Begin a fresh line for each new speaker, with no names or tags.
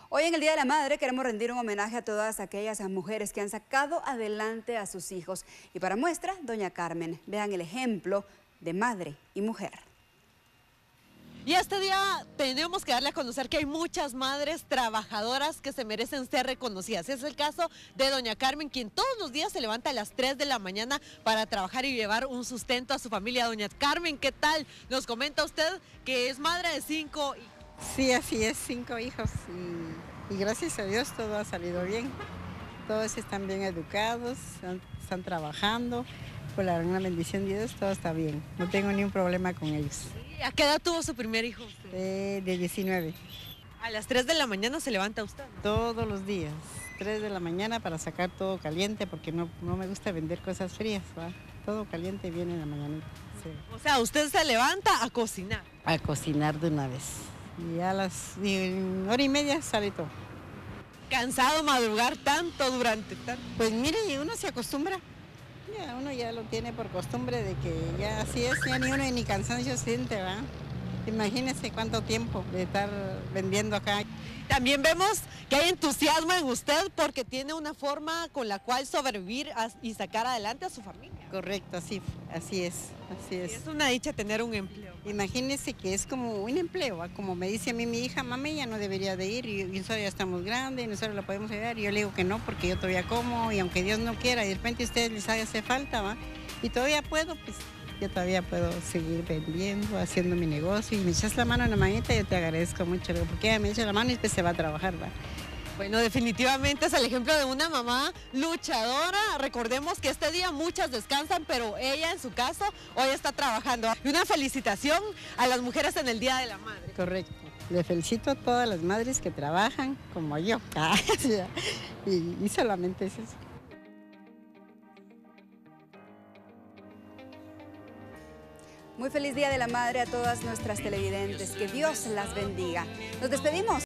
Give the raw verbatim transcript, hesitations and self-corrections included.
Hoy en el Día de la Madre queremos rendir un homenaje a todas aquellas mujeres que han sacado adelante a sus hijos. Y para muestra, doña Carmen, vean el ejemplo de madre y mujer.
Y este día tenemos que darle a conocer que hay muchas madres trabajadoras que se merecen ser reconocidas. Es el caso de doña Carmen, quien todos los días se levanta a las tres de la mañana para trabajar y llevar un sustento a su familia. Doña Carmen, ¿qué tal? Nos comenta usted que es madre de cinco hijos.
Sí, así es, cinco hijos y, y gracias a Dios todo ha salido bien. Todos están bien educados, están, están trabajando, por la gran bendición de Dios todo está bien. No tengo ni un problema con ellos.
¿A qué edad tuvo su primer hijo usted?
Eh, de diecinueve.
A las tres de la mañana se levanta usted.
Todos los días, tres de la mañana para sacar todo caliente porque no, no me gusta vender cosas frías, ¿va? Todo caliente viene en la mañanita. Sí.
O sea, usted se levanta a cocinar.
A cocinar de una vez. Y a las y en hora y media sale todo.
¿Cansado madrugar tanto durante tanto?
Pues mire, uno se acostumbra. Ya, uno ya lo tiene por costumbre de que ya así es, ya ni uno ni cansancio siente, ¿va? Imagínese cuánto tiempo de estar vendiendo acá.
También vemos que hay entusiasmo en usted porque tiene una forma con la cual sobrevivir y sacar adelante a su familia.
Correcto, así, así es, así es.
Es una dicha tener un empleo.
Imagínese que es como un empleo, ¿va? Como me dice a mí mi hija, mami, ya no debería de ir, y nosotros ya estamos grandes, y nosotros la podemos ayudar. Y yo le digo que no, porque yo todavía como, y aunque Dios no quiera, y de repente a ustedes les hace falta, ¿va? Y todavía puedo, pues yo todavía puedo seguir vendiendo, haciendo mi negocio, y me echas la mano en la manita, yo te agradezco mucho, porque ella me echa la mano y después se va a trabajar, ¿va?
Bueno, definitivamente es el ejemplo de una mamá luchadora. Recordemos que este día muchas descansan, pero ella en su caso hoy está trabajando. Y una felicitación a las mujeres en el Día de la Madre.
Correcto. Le felicito a todas las madres que trabajan como yo. y, y solamente es eso.
Muy feliz Día de la Madre a todas nuestras televidentes. Que Dios las bendiga. Nos despedimos.